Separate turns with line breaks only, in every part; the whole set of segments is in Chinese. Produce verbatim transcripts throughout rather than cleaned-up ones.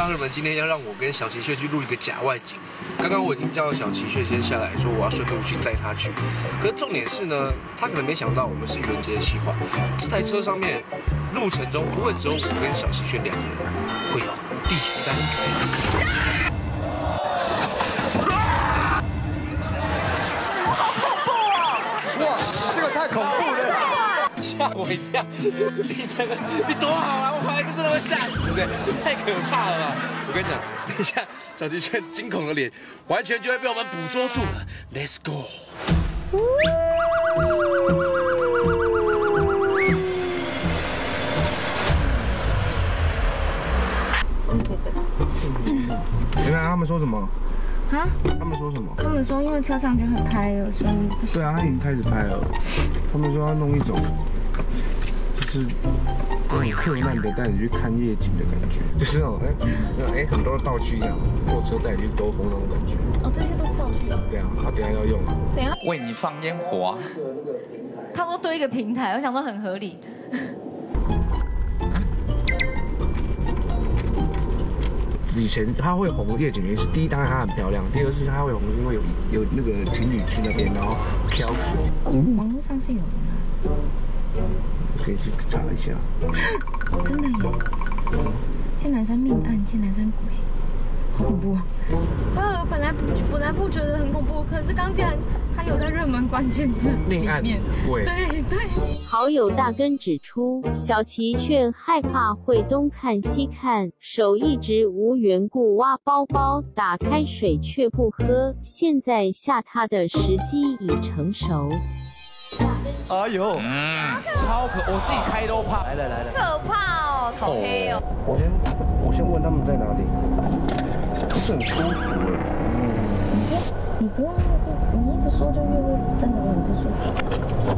大热门今天要让我跟小齐炫去录一个假外景。刚刚我已经叫小齐炫先下来说我要顺路去载他去，可是重点是呢，他可能没想到我们是愚人节的企划，这台车上面路程中不会只有我跟小齐炫两个人，会有第三个。
这个太恐怖了，
吓我一跳！第三个，你多好啊！我怀疑这真的会吓死哎，太可怕了吧！我跟你讲，等一下小齐炫惊恐的脸，完全就会被我们捕捉住了。Let's go！
你看他们说什么？
啊？
他们说什么？
他们说因为车上就很拍了，所以不行。
对啊，他已经开始拍了。他们说要弄一种，就是那种克难的带你去看夜景的感觉，就是那种哎，那种哎很多道具一样，坐车带你去兜风那种感觉。
哦，这些都是道具啊。
对啊，他等下要用。
等一下
为你放烟火。
他说堆一个平台，我想说很合理。
以前它会红夜景原因是第一，当然它很漂亮；第二是它会红是因为有有那个情侣去那边，然后飘起。
嗯，网络上是有的。
可以去查一下。
真的耶！见男生命案，见男生鬼，好恐怖。呃，本来不本来不觉得很恐怖，可是刚既然它有在热门关键字
命案鬼，
对对。
好友大根指出，小齐炫害怕会东看西看，手一直无缘故挖包包，打开水却不喝，现在吓他的时机已成熟。
哎呦，
嗯，超可，我自己开都怕。
来了来了，
可怕哦，好黑哦。
我先我先问他们在哪里，不是很舒服了。
你不用，你一直说就越会真的会很不舒服。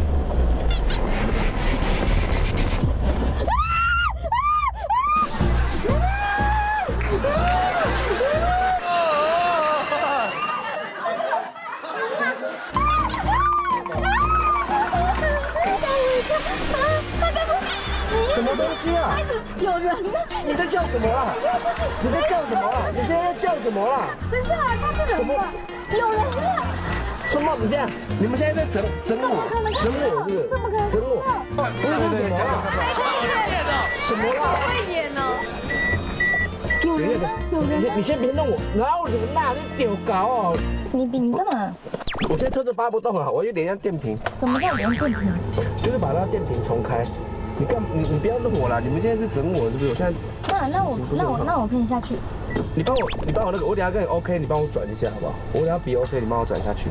什么东西啊？
有人呢！
你在叫什么啊？你在叫什么啊？你现在在叫什么啦？
等一下，他是人吗？有人啊！
什么？你这样？你们现在在整整我？整我是不是？整我？不是什么啊？
还可以演的，
什么啦？
会演呢。
有人，有人！
你你先别弄我，哪有人呐？你丢搞哦！
你比你干嘛？
我现在车子发不动了，我有点像电瓶。
什么叫连电瓶？
就是把那电瓶重开。 你干你你不要弄我啦！你们现在是整我是不是？我现在
那那我那我那我可以下去。
你帮我你帮我那个，我等下跟你 OK， 你帮我转一下好不好？我等下比 OK， 你帮我转下去。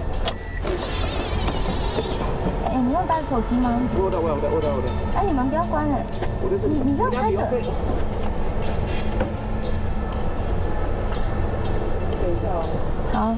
哎，你要带手机吗？
我带我带我带我带。
哎，你们不要关哎！你你这样开的。
等一下哦。
好。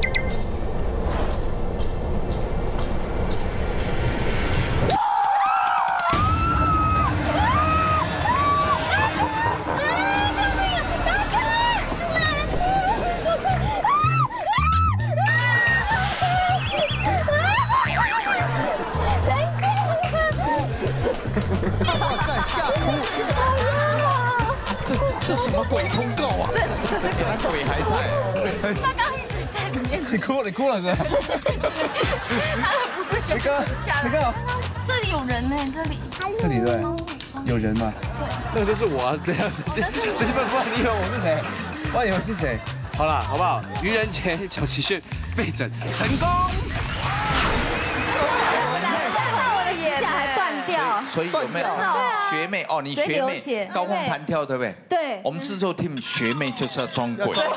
哇塞，吓哭！
这这什么鬼通告啊？
这这
原来鬼还在。
他刚一直在里面。
你哭了，你哭了是吧？
他的不是选下
你看，
这里有人呢，这里。
这里对，有人吗？
对。
那个就是我啊，这样子，这这不然你以为我是谁？我以为是谁？好了，好不好？愚人节小齐炫被整成功。
所以有没有学妹哦？你学妹高空弹跳对不对？
对。
我们制作 team 学妹就是要装鬼。
学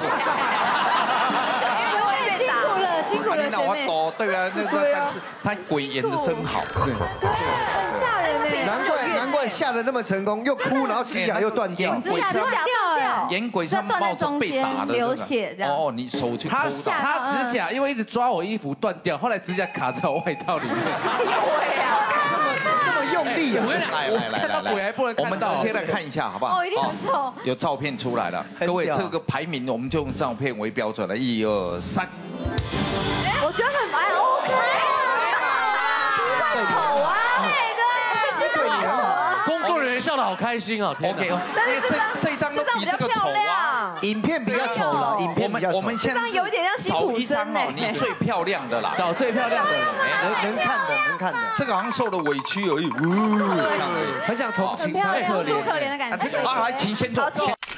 妹辛苦了，辛苦了，学妹。
我对啊，那个但是她鬼演的真好，对。
对，很吓人哎。
难怪难怪吓得那么成功，又哭然后指甲又断掉。
指甲断掉哎。
演鬼上冒着被打的
流血这样。
哦，你手去
他他指甲因为一直抓我衣服断掉，后来指甲卡在我外套里面。
有哎啊！
这么用力啊！
来来来来来，我们直接来看一下好不好？
哦，一定很丑。
有照片出来了，各位这个排名我们就用照片为标准了，一二三。
我觉得很蛮 OK 啊，不会丑啊，对对，真的不丑啊。
工作人员笑得好开心哦。OK，
但是这张
这张都比这个丑啊，
影片比较丑了，影片比较丑。
我们现在
有一点像辛普森呢，
你最漂亮的啦，
找最漂亮的，
能能看的，能看的。
这个好像受了委屈而已，
很想同情，
很漂亮，楚楚可怜的感觉。
啊，来，请先坐。